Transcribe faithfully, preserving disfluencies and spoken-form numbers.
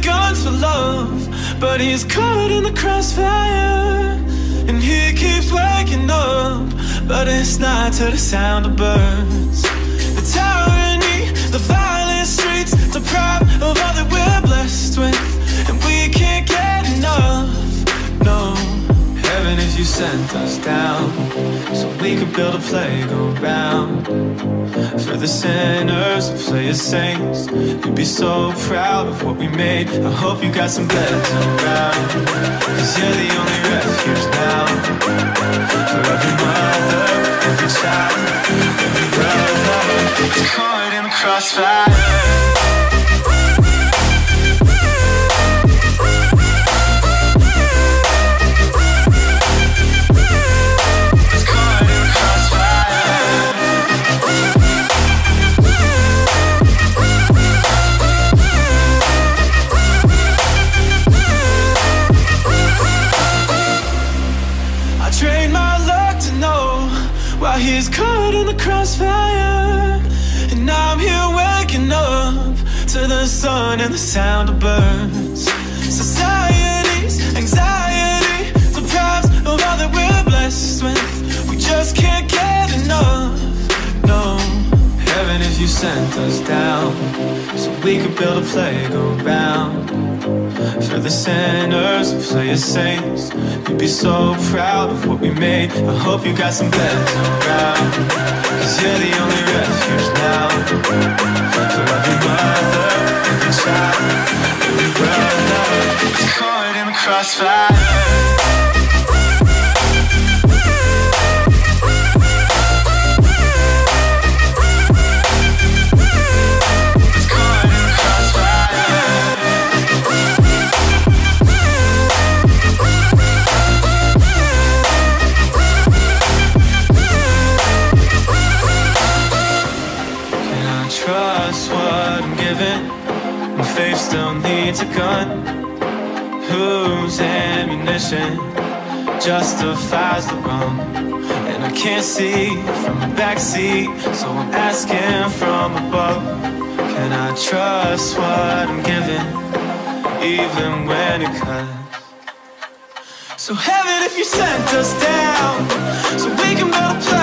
guns for love, but he's caught in the crossfire. And he keeps waking up, but it's not to the sound of birds. The tyranny, the violent streets, deprived of all that we're blessed with, and we can't get enough, no. Heaven if you sent us down, so we could build a playground for the sinners who play as saints. You'd be so proud of what we made. I hope you got some beds around, cause you're the only refuge now. For every mother, every child, every brother is caught in the crossfire. He's caught in the crossfire, and I'm here waking up to the sun and the sound of birds. Society's anxiety deprives of all that we're blessed with. We just can't get enough, no. Heaven if you sent us down, so we could build a playground for the sinners who play as saints. You'd be so proud of what we made. I hope you got some beds around, cause you're the only refuge now. For every mother, every child, every brother is caught in the crossfire. Faith still needs a gun. Whose ammunition justifies the wrong? And I can't see from the backseat, so I'm asking from above. Can I trust what I'm giving, even when it cuts? So heaven if you sent us down, so we can build a place